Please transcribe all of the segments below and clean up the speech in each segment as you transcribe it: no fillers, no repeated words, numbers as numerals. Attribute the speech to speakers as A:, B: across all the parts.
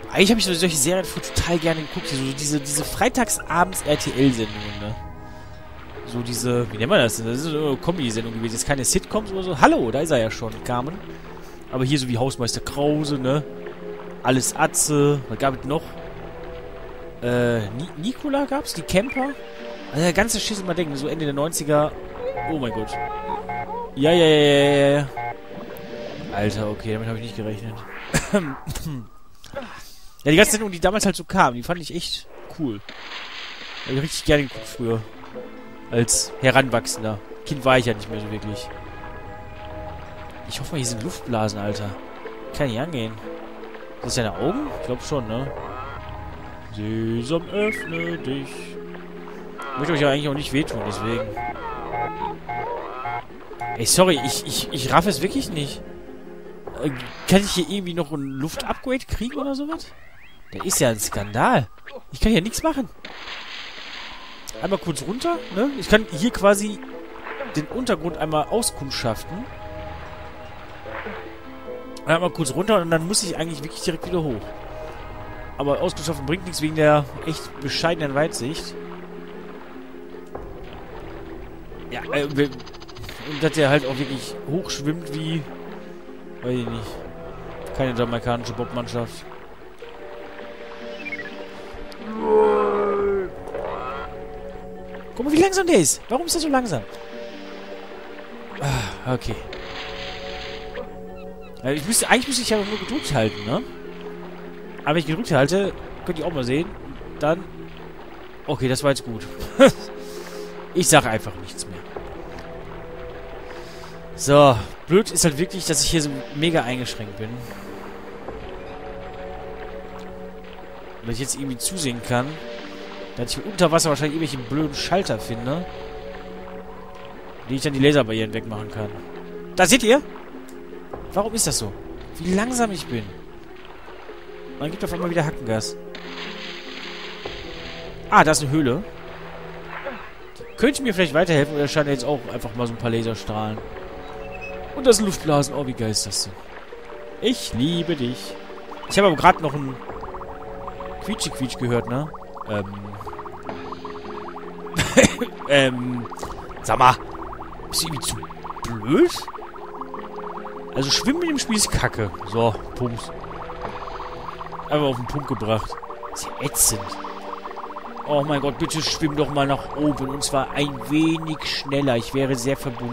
A: Eigentlich habe ich solche Serien total gerne geguckt. So diese Freitagsabends-RTL-Sendungen, ne? So diese, wie nennt man das denn? Das ist so eine Comedy-Sendung gewesen. Jetzt keine Sitcoms oder so. Hallo, da ist er ja schon, Carmen. Aber hier so wie Hausmeister Krause, ne? Alles Atze. Was gab es noch? Nicola gab's? Die Camper? Also der ganze Schiss immer denken, so Ende der 90er. Oh mein Gott. Ja. Alter, okay, damit habe ich nicht gerechnet. Ja, die ganze Sendung, die damals halt so kam, die fand ich echt cool. Hab ich richtig gerne geguckt früher. Als Heranwachsender. Kind war ich ja nicht mehr so wirklich. Ich hoffe mal, hier sind Luftblasen, Alter. Kann nicht angehen. Ist das deine Augen? Ich glaube schon, ne? Sesam, öffne dich. Ich möchte euch ja eigentlich auch nicht wehtun, deswegen. Ey, sorry, ich raff es wirklich nicht. Kann ich hier irgendwie noch ein Luftupgrade kriegen oder sowas? Das ist ja ein Skandal. Ich kann hier nichts machen. Einmal kurz runter, ne? Ich kann hier quasi den Untergrund einmal auskundschaften. Einmal kurz runter und dann muss ich eigentlich wirklich direkt wieder hoch. Aber auskundschaften bringt nichts wegen der echt bescheidenen Weitsicht. Ja, und dass der halt auch wirklich hoch schwimmt wie... Weiß ich nicht. Keine jamaikanische Bobmannschaft. Guck mal, wie langsam der ist. Warum ist der so langsam? Ah, okay. Eigentlich müsste ich ja nur gedrückt halten, ne? Aber wenn ich gedrückt halte, könnt ihr auch mal sehen. Dann... Okay, das war jetzt gut. Ich sage einfach nichts mehr. So, blöd ist halt wirklich, dass ich hier so mega eingeschränkt bin. Und dass ich jetzt irgendwie zusehen kann, dass ich unter Wasser wahrscheinlich irgendwelche blöden Schalter finde, die ich dann die Laserbarrieren wegmachen kann. Da seht ihr? Warum ist das so? Wie langsam ich bin. Man gibt auf einmal wieder Hackengas. Ah, da ist eine Höhle. Die könnte mir vielleicht weiterhelfen, oder scheint jetzt auch einfach mal so ein paar Laserstrahlen. Und das sind Luftblasen. Oh, wie geil ist das denn? Ich liebe dich. Ich habe aber gerade noch ein Quietschi-Quietsch gehört, ne? Sag mal. Bist du irgendwie zu blöd? Also schwimmen mit dem Spiel ist kacke. So, Pumps. Einfach auf den Punkt gebracht. Ist ja ätzend. Oh mein Gott, bitte schwimm doch mal nach oben. Und zwar ein wenig schneller. Ich wäre sehr verbunden.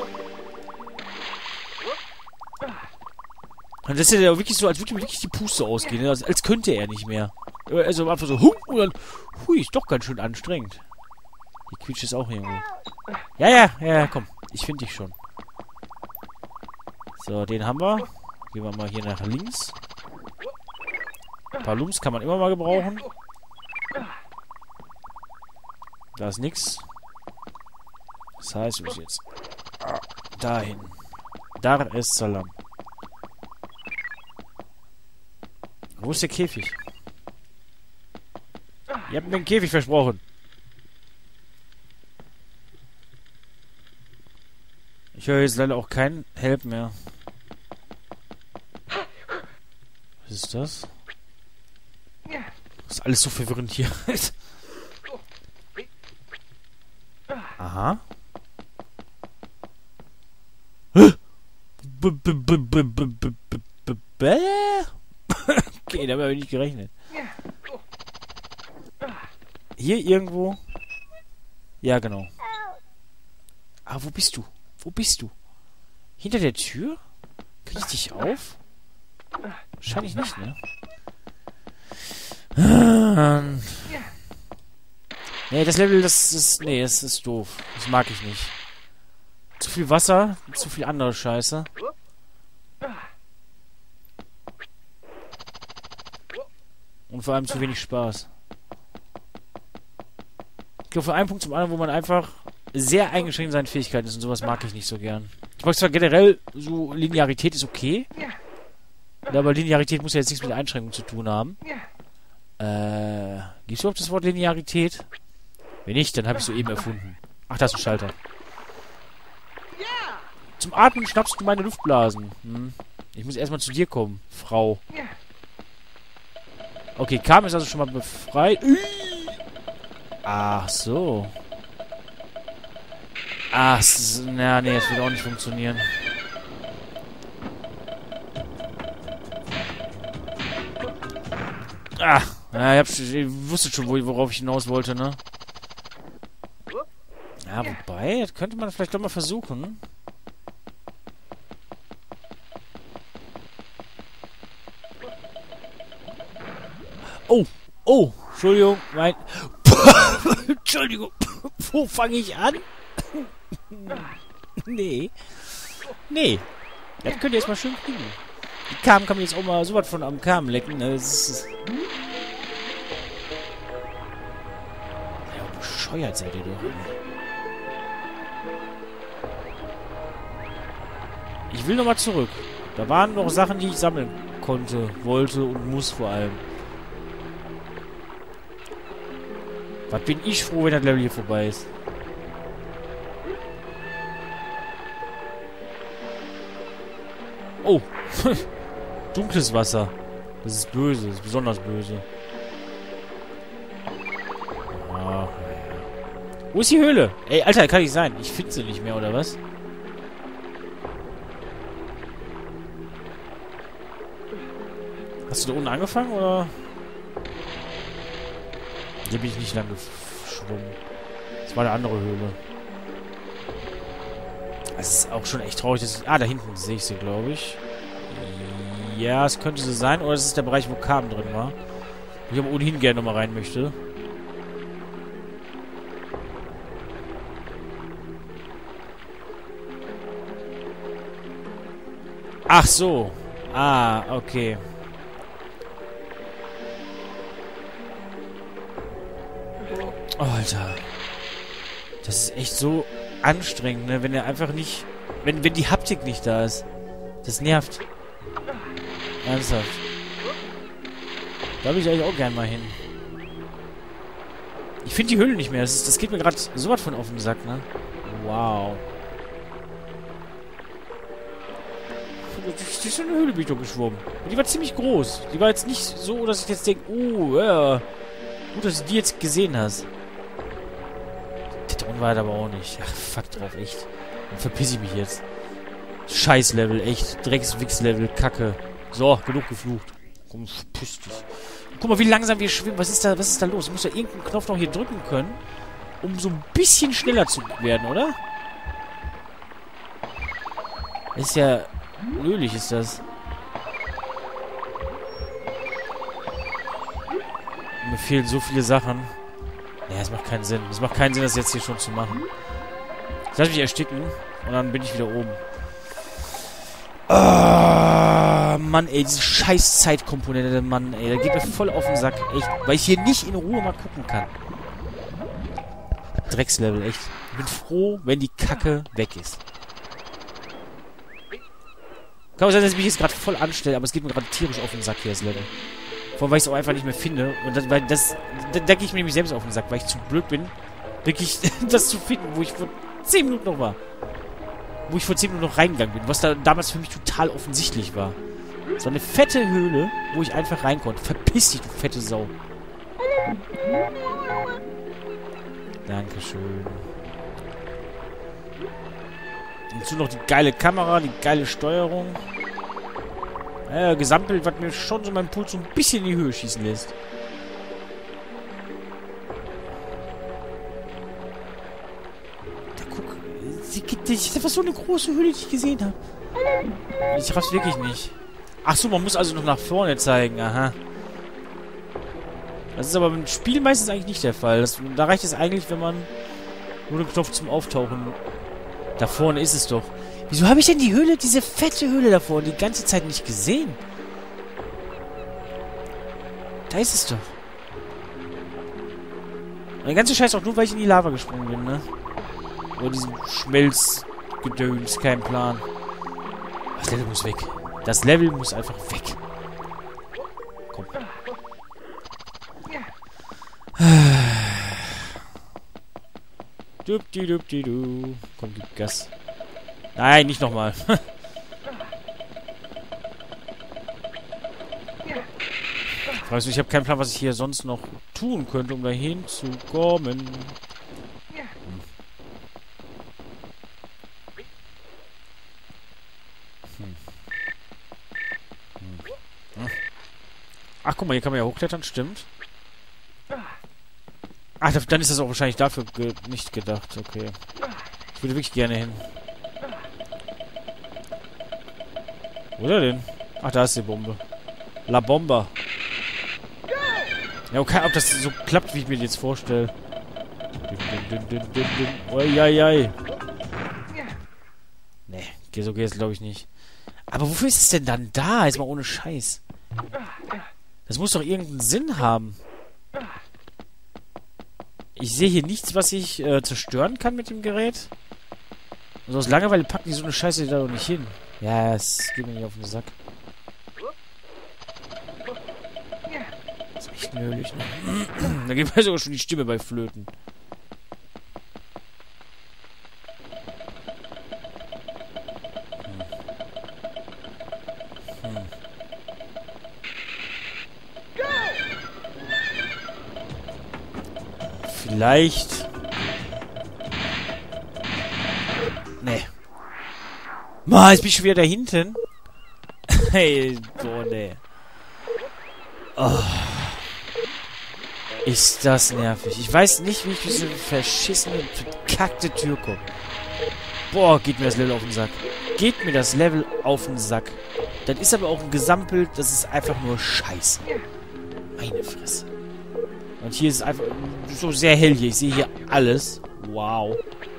A: Und das ist ja wirklich so, als würde mir wirklich die Puste ausgehen. Also, als könnte er nicht mehr. Also einfach so, und dann, hui, ist doch ganz schön anstrengend. Die Quietsche ist auch irgendwo. Ja, komm. Ich finde dich schon. So, den haben wir. Gehen wir mal hier nach links. Ein paar Lumps kann man immer mal gebrauchen. Da ist nix. Das heißt, wir müssen jetzt dahin. Dar es Salaam. Wo ist der Käfig? Ihr habt mir einen Käfig versprochen. Ich höre jetzt leider auch keinen Help mehr. Was ist das? Das ist alles so verwirrend hier. Aha. Okay, damit habe ich nicht gerechnet. Hier irgendwo? Ja, genau. Ah, wo bist du? Wo bist du? Hinter der Tür? Krieg ich dich auf? Wahrscheinlich nicht, ne? Nee, das Level, das ist... Nee, das ist doof. Das mag ich nicht. Zu viel Wasser, zu viel andere Scheiße. Und vor allem zu wenig Spaß. Ich glaube, von einem Punkt zum anderen, wo man einfach sehr eingeschränkt in seinen Fähigkeiten ist und sowas mag ich nicht so gern. Ich mag zwar generell, so Linearität ist okay. Aber Linearität muss ja jetzt nichts mit Einschränkungen zu tun haben. Gibt es überhaupt das Wort Linearität? Wenn nicht, dann habe ich es soeben erfunden. Ach, da ist ein Schalter. Zum Atmen schnappst du meine Luftblasen. Ich muss erstmal zu dir kommen, Frau. Okay, Carmen ist also schon mal befreit. Ach so. Ach, na, nee, das wird auch nicht funktionieren. Ah, ja, ich wusste schon, worauf ich hinaus wollte, ne? Ja, wobei, das könnte man vielleicht doch mal versuchen. Oh, oh, Entschuldigung, mein... Entschuldigung, wo fange ich an? Nee. Nee. Das könnt ihr jetzt mal schön kriegen. Die Carmen kann mir jetzt auch mal so was von am Carmen lecken. Ne? Das ist... Ja, bescheuert seid ihr doch. Ich will nochmal zurück. Da waren noch Sachen, die ich sammeln konnte, wollte und muss vor allem. Was bin ich froh, wenn das Level hier vorbei ist. Oh. Dunkles Wasser. Das ist böse. Das ist besonders böse. Ah. Wo ist die Höhle? Ey, Alter, kann nicht sein. Ich finde sie nicht mehr, oder was? Hast du da unten angefangen, oder? Hier bin ich nicht lang geschwommen. Das war eine andere Höhle. Das ist auch schon echt traurig. Dass da hinten sehe ich sie, glaube ich. Ja, es könnte sie sein. Oder es ist der Bereich, wo Carmen drin war. Wo ich aber ohnehin gerne nochmal rein möchte. Ach so. Ah, okay. Oh, Alter. Das ist echt so anstrengend, ne? Wenn er einfach nicht... Wenn die Haptik nicht da ist. Das nervt. Ernsthaft. Da will ich eigentlich auch gern mal hin. Ich finde die Höhle nicht mehr. Das geht mir gerade so was von auf den Sack, ne? Wow. Das ist so eine Höhle, bin ich doch geschwommen. Und die war ziemlich groß. Die war jetzt nicht so, dass ich jetzt denke, oh, ja. Gut, dass du die jetzt gesehen hast. Und war das aber auch nicht. Ach, fuck drauf, echt. Dann verpiss ich mich jetzt. Scheiß Level, echt. Dreckswichs-Level, Kacke. So, genug geflucht. Komm, verpiss dich. Guck mal, wie langsam wir schwimmen. Was ist da los? Ich muss ja irgendeinen Knopf noch hier drücken können, um so ein bisschen schneller zu werden, oder? Ist ja... Löhlich ist das. Mir fehlen so viele Sachen. Ja, es macht keinen Sinn. Es macht keinen Sinn, das jetzt hier schon zu machen. Ich lasse mich ersticken und dann bin ich wieder oben. Ah, Mann, ey, diese scheiß Zeitkomponente, Mann, ey, da geht mir voll auf den Sack, echt. Weil ich hier nicht in Ruhe mal gucken kann. Dreckslevel, echt. Ich bin froh, wenn die Kacke weg ist. Kann auch sein, dass ich mich jetzt gerade voll anstelle, aber es geht mir gerade tierisch auf den Sack hier, das Level. Vor allem, weil ich es auch einfach nicht mehr finde. Und da gehe ich mir nämlich selbst auf den Sack, weil ich zu blöd bin, wirklich das zu finden, wo ich vor 10 Minuten noch war. Wo ich vor 10 Minuten noch reingegangen bin. Was da damals für mich total offensichtlich war. Es war eine fette Höhle, wo ich einfach rein konnte. Verpiss dich, du fette Sau. Dankeschön. Dazu noch die geile Kamera, die geile Steuerung. Gesamtbild, was mir schon so meinen Puls so ein bisschen in die Höhe schießen lässt. Da guck. Das ist einfach so eine große Höhle, die ich gesehen habe. Ich raff's wirklich nicht. Ach so, man muss also noch nach vorne zeigen. Aha. Das ist aber im Spiel meistens eigentlich nicht der Fall. Da reicht es eigentlich, wenn man nur den Knopf zum Auftauchen... Da vorne ist es doch. Wieso habe ich denn die Höhle, diese fette Höhle da vorne, die ganze Zeit nicht gesehen? Da ist es doch. Und der ganze Scheiß auch nur, weil ich in die Lava gesprungen bin, ne? Oder diesen Schmelzgedöns, kein Plan. Das Level muss weg. Das Level muss einfach weg. Komm. Dupdi-dupdi-du. Komm, gib Gas. Nein, nicht nochmal. Weißt du, ich habe keinen Plan, was ich hier sonst noch tun könnte, um da hinzukommen. Ach, guck mal, hier kann man ja hochklettern, stimmt. Ach, dann ist das auch wahrscheinlich dafür nicht gedacht, okay. Ich würde wirklich gerne hin. Oder denn? Ach, da ist die Bombe. La Bomba. Ja, okay, ob das so klappt, wie ich mir das jetzt vorstelle. Uiuiui. Nee, so geht es glaube ich nicht. Aber wofür ist es denn dann da? Jetzt mal ohne Scheiß. Das muss doch irgendeinen Sinn haben. Ich sehe hier nichts, was ich zerstören kann mit dem Gerät. Also aus Langeweile packen die so eine Scheiße da doch nicht hin. Ja, es geht mir nicht auf den Sack. Das ist echt nölig, ne? Da geht mir sogar schon die Stimme bei Flöten. Vielleicht. Nee. Ma, jetzt bin ich schon wieder da hinten. Hey, boah, nee. Oh. Ist das nervig. Ich weiß nicht, wie ich diese verschissene, verkackte Tür komme. Boah, geht mir das Level auf den Sack. Geht mir das Level auf den Sack. Das ist aber auch ein Gesamtbild, das ist einfach nur Scheiße. Meine Fresse. Und hier ist es einfach so sehr hell hier. Ich sehe hier alles. Wow.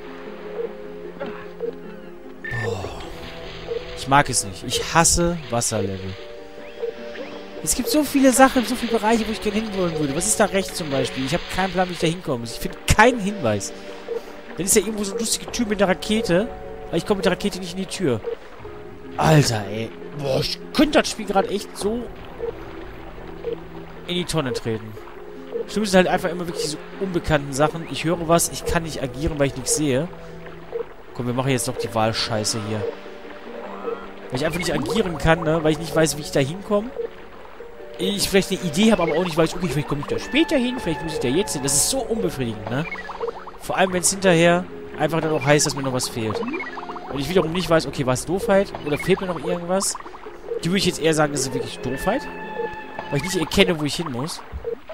A: Oh. Ich mag es nicht. Ich hasse Wasserlevel. Es gibt so viele Sachen, so viele Bereiche, wo ich gerne hinwollen würde. Was ist da rechts zum Beispiel? Ich habe keinen Plan, wie ich da hinkomme. Ich finde keinen Hinweis. Dann ist ja irgendwo so eine lustige Tür mit der Rakete. Aber ich komme mit der Rakete nicht in die Tür. Alter, ey. Boah, ich könnte das Spiel gerade echt so in die Tonne treten. Stimmt, es halt einfach immer wirklich diese unbekannten Sachen. Ich höre was, ich kann nicht agieren, weil ich nichts sehe. Komm, wir machen jetzt doch die Wahlscheiße hier. Weil ich einfach nicht agieren kann, ne? Weil ich nicht weiß, wie ich da hinkomme. Ich vielleicht eine Idee habe, aber auch nicht weiß, okay, vielleicht komme ich da später hin, vielleicht muss ich da jetzt hin. Das ist so unbefriedigend, ne? Vor allem, wenn es hinterher einfach dann auch heißt, dass mir noch was fehlt. Und ich wiederum nicht weiß, okay, war es Doofheit? Oder fehlt mir noch irgendwas? Die würde ich jetzt eher sagen, das ist wirklich Doofheit. Weil ich nicht erkenne, wo ich hin muss.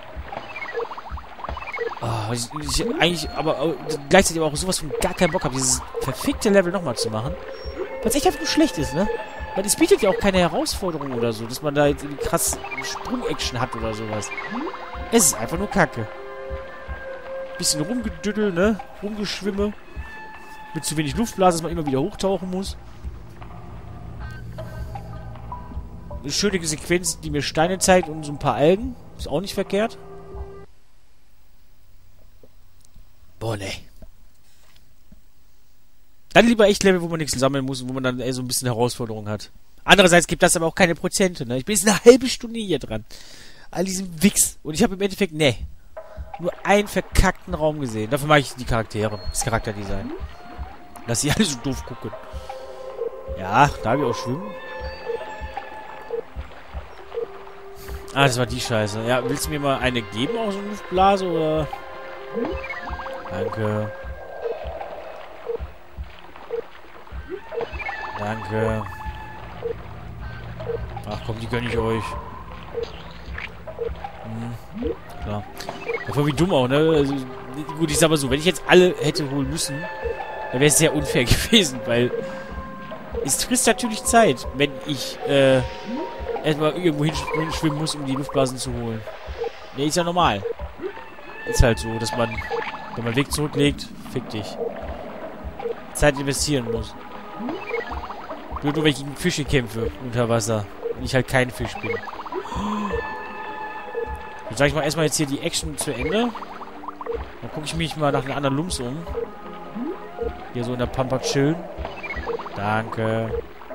A: Oh, ich eigentlich, aber gleichzeitig aber auch sowas von gar keinen Bock habe, dieses verfickte Level nochmal zu machen. Weil es echt einfach nur schlecht ist, ne? Weil es bietet ja auch keine Herausforderung oder so, dass man da jetzt irgendwie krass Sprung-Action hat oder sowas. Es ist einfach nur Kacke. Bisschen rumgedüdel, ne? Rumgeschwimme. Mit zu wenig Luftblase, dass man immer wieder hochtauchen muss. Eine schöne Sequenz, die mir Steine zeigt und so ein paar Algen. Ist auch nicht verkehrt. Boah, ne. Dann lieber echt Level, wo man nichts sammeln muss und wo man dann so ein bisschen Herausforderung hat. Andererseits gibt das aber auch keine Prozente, ne? Ich bin jetzt eine halbe Stunde hier dran. All diesem Wichs. Und ich habe im Endeffekt, ne, nur einen verkackten Raum gesehen. Dafür mag ich die Charaktere. Das Charakterdesign. Dass sie alle so doof gucken. Ja, da habe ich auch schwimmen. Ah, das war die Scheiße. Ja, willst du mir mal eine geben, auch so eine Luftblase, oder? Danke. Danke. Ach komm, die gönne ich euch. Klar. Davor wie dumm auch, ne? Also, gut, ich sag mal so, wenn ich jetzt alle hätte holen müssen, dann wäre es sehr unfair gewesen, weil es frisst natürlich Zeit, wenn ich erstmal irgendwo hinschwimmen muss, um die Luftblasen zu holen. Ne, ist ja normal. Ist halt so, dass man, wenn man den Weg zurücklegt, fick dich. Zeit investieren muss. Nur wenn ich gegen Fische kämpfe unter Wasser. Und ich halt kein Fisch bin. Dann sag ich mal erstmal jetzt hier die Action zu Ende. Dann gucke ich mich mal nach den anderen Lumps um. Hier so in der Pampa chillen. Danke.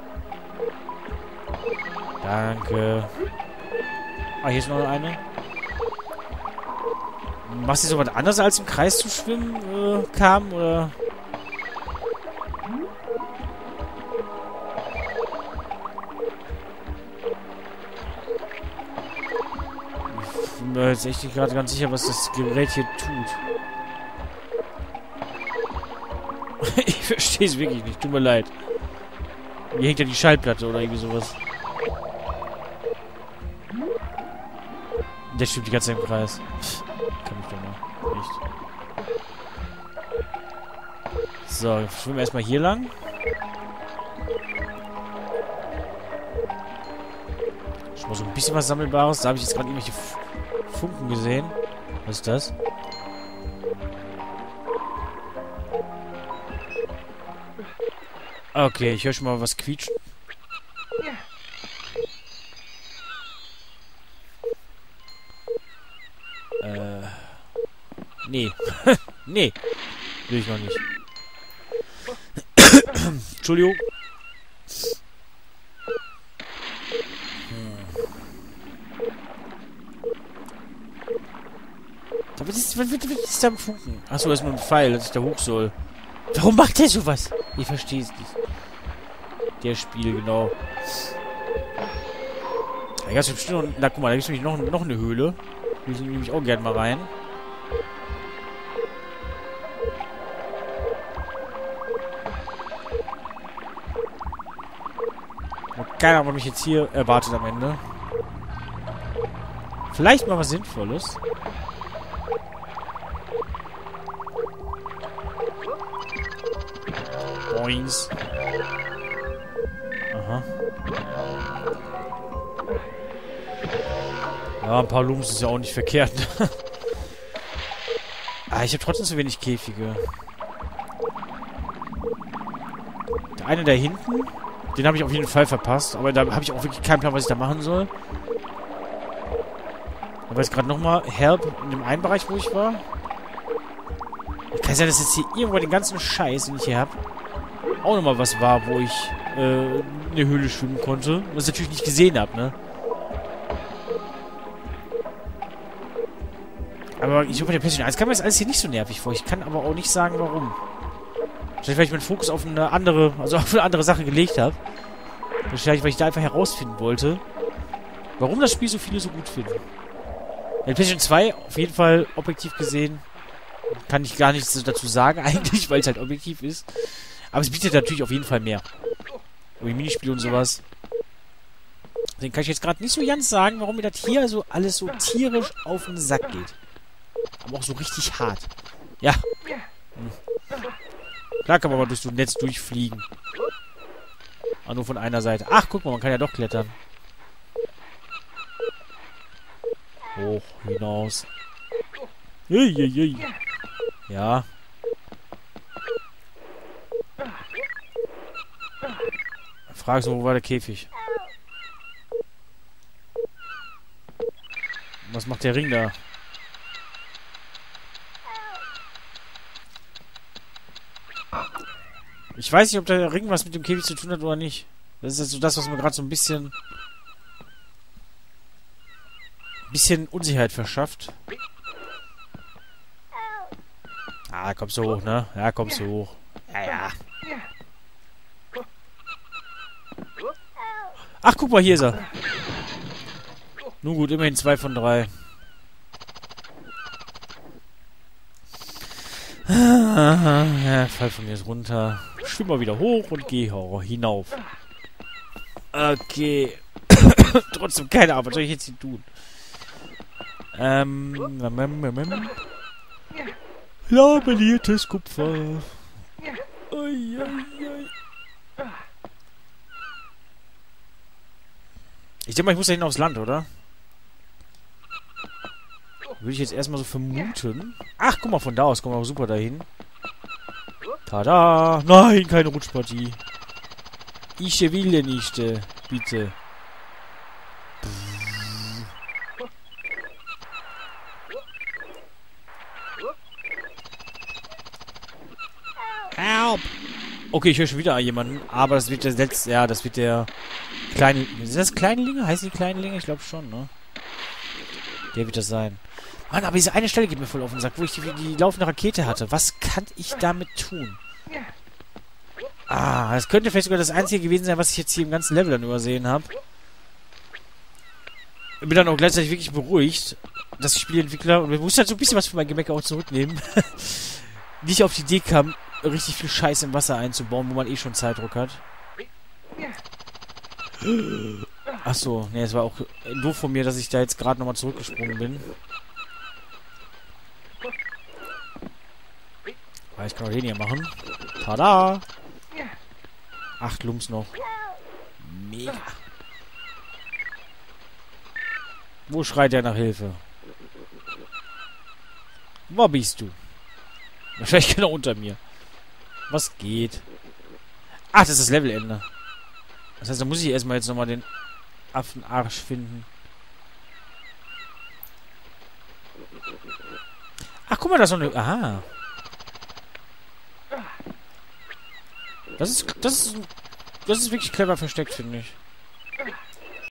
A: Danke. Ah, hier ist noch eine. Machst du so was anderes als im Kreis zu schwimmen kam, oder? bin mir jetzt echt nicht gerade ganz sicher, was das Gerät hier tut. Ich verstehe es wirklich nicht. Tut mir leid. Hier hängt ja die Schallplatte oder irgendwie sowas. Der stimmt die ganze Zeit im Kreis. Kann ich doch mal. Nicht. So, schwimmen wir erstmal hier lang. Schon mal so ein bisschen was Sammelbares. Da habe ich jetzt gerade irgendwelche Funken gesehen. Was ist das? Okay, ich höre schon mal was quietschen. Nee. Nee. Will ich noch nicht. Entschuldigung. Was ist da am Funken? Achso, das ist nur ein Pfeil, dass ich da hoch soll. Warum macht der sowas? Ich verstehe es nicht. Der Spiel, genau. Da gab's bestimmt noch, na guck mal, da gibt es nämlich noch eine Höhle. Die nehme ich auch gerne mal rein. Keiner hat mich jetzt hier erwartet am Ende. Vielleicht mal was Sinnvolles. Boings. Aha. Ja, ein paar Lumens ist ja auch nicht verkehrt. Ah, ich habe trotzdem zu wenig Käfige. Der eine da hinten, den habe ich auf jeden Fall verpasst. Aber da habe ich auch wirklich keinen Plan, was ich da machen soll. Da war jetzt gerade nochmal Help in dem einen Bereich, wo ich war. Kann sein, dass jetzt hier irgendwo den ganzen Scheiß, den ich hier habe, auch nochmal was war, wo ich in der Höhle schwimmen konnte. Was ich natürlich nicht gesehen habe, ne? Aber ich glaube, bei der PlayStation 1 kam mir das alles hier nicht so nervig vor. Ich kann aber auch nicht sagen, warum. Vielleicht, weil ich meinen Fokus auf eine andere, also auf eine andere Sache gelegt habe. Wahrscheinlich, weil ich da einfach herausfinden wollte, warum das Spiel so viele so gut finden. Der PlayStation 2, auf jeden Fall objektiv gesehen, kann ich gar nichts dazu sagen, eigentlich, weil es halt objektiv ist. Aber es bietet natürlich auf jeden Fall mehr. Wie Minispiele und sowas. Deswegen kann ich jetzt gerade nicht so ganz sagen, warum mir das hier so alles so tierisch auf den Sack geht. Aber auch so richtig hart. Ja. Klar kann man mal durch so ein Netz durchfliegen. Aber nur von einer Seite. Ach, guck mal, man kann ja doch klettern. Hoch, hinaus. Ja. Frage so, wo war der Käfig? Was macht der Ring da? Ich weiß nicht, ob der Ring was mit dem Käfig zu tun hat oder nicht. Das ist jetzt so das, was mir gerade so ein bisschen Unsicherheit verschafft. Ah, kommst du hoch, ne? Ja, kommst du hoch. Ja, ja. Ach, guck mal, hier ist er. Nun gut, immerhin 2 von 3. Ja, fall von mir jetzt runter. Schwimm mal wieder hoch und geh hinauf. Okay. Trotzdem keine Ahnung, was soll ich jetzt hier tun? Labelliertes Kupfer. Ui, ui, ui. Ich denke mal, ich muss da hin aufs Land, oder? Würde ich jetzt erstmal so vermuten. Ach, guck mal, von da aus kommen wir super dahin. Tada! Nein, keine Rutschpartie. Ich will nicht, bitte. Help! Okay, ich höre schon wieder jemanden, aber das wird der letzte, ja, das wird der kleine, sind das Kleinlinge? Heißen die Kleinlinge? Ich glaube schon, ne? Der wird das sein. Mann, aber diese eine Stelle geht mir voll auf den Sack, wo ich die laufende Rakete hatte. Was kann ich damit tun? Ah, das könnte vielleicht sogar das Einzige gewesen sein, was ich jetzt hier im ganzen Level dann übersehen habe. Bin dann auch gleichzeitig wirklich beruhigt, dass die Spieleentwickler, und wir mussten halt so ein bisschen was für mein Gemecker auch zurücknehmen, nicht auf die Idee kam, richtig viel Scheiß im Wasser einzubauen, wo man eh schon Zeitdruck hat. Achso, ne, es war auch doof von mir, dass ich da jetzt gerade nochmal zurückgesprungen bin. Aber ich kann auch den hier machen. Tada! 8 Lumps noch. Mega. Wo schreit er nach Hilfe? Wo bist du? Wahrscheinlich genau unter mir. Was geht? Ach, das ist das Levelende. Das heißt, da muss ich erstmal jetzt nochmal den Affenarsch finden. Ach, guck mal, da ist noch eine... Aha. Das ist wirklich clever versteckt, finde ich.